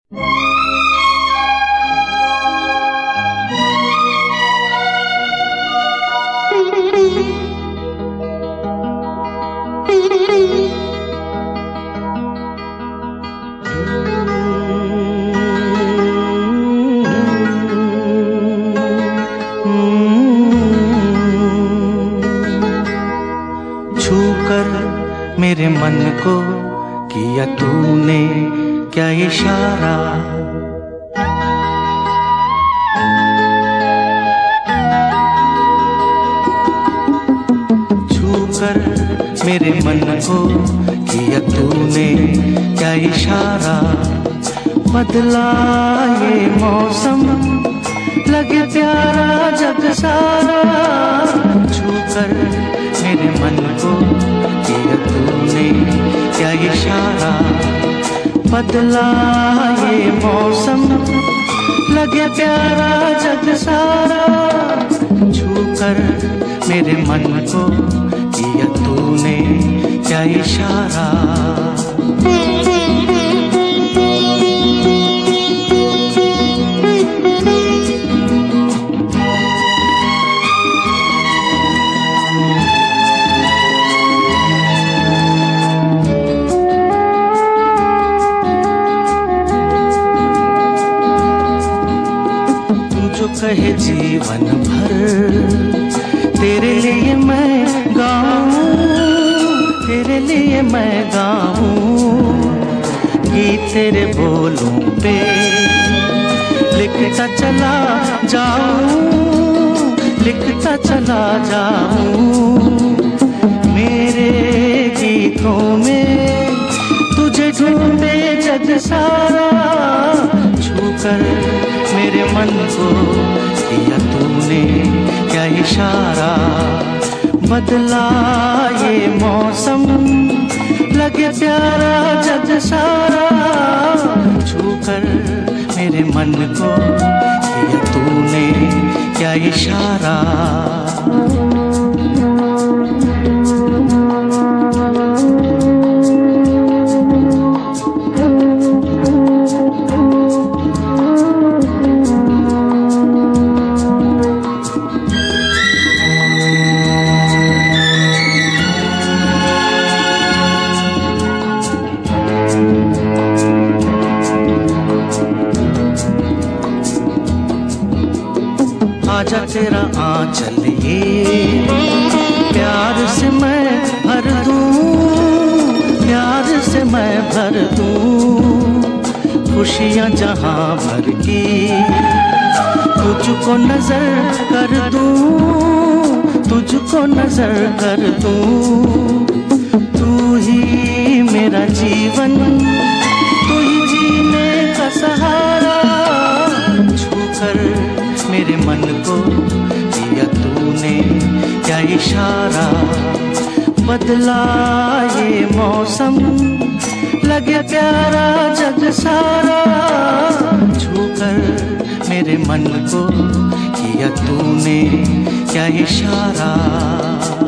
मेरे मन को किया तूने क्या इशारा, छूकर मेरे मन को किया तूने क्या इशारा। बदला ये मौसम लगे प्यारा जग सारा, छूकर मेरे मन को किया तूने क्या इशारा। बदला ये मौसम लगे प्यारा जग सारा, छूकर मेरे मन को किया तूने क्या इशारा। कहे जीवन भर तेरे लिए मैं गाऊं, तेरे लिए मैं गाऊं, गीत तेरे बोलों पे लिखता चला जाऊं, लिखता चला जाऊं। मेरे गीतों में तुझे ढूंढे जग सारा, छूकर मेरे मन को किया तूने क्या इशारा। बदला ये मौसम लगे प्यारा जग सारा, छूकर मेरे मन को किया तूने क्या इशारा। आजा तेरा आंचल ये प्यार से मैं भर दूं, प्यार से मैं भर दूं। खुशियाँ जहाँ भर की तुझको नजर कर दूं, तुझको नजर कर दूं। तू ही मेरा जीवन, तू ही जीने का सहारा, छूकर मेरे मन को किया तूने क्या इशारा। बदला ये मौसम लगे प्यारा जग सारा, छूकर मेरे मन को किया तूने क्या इशारा।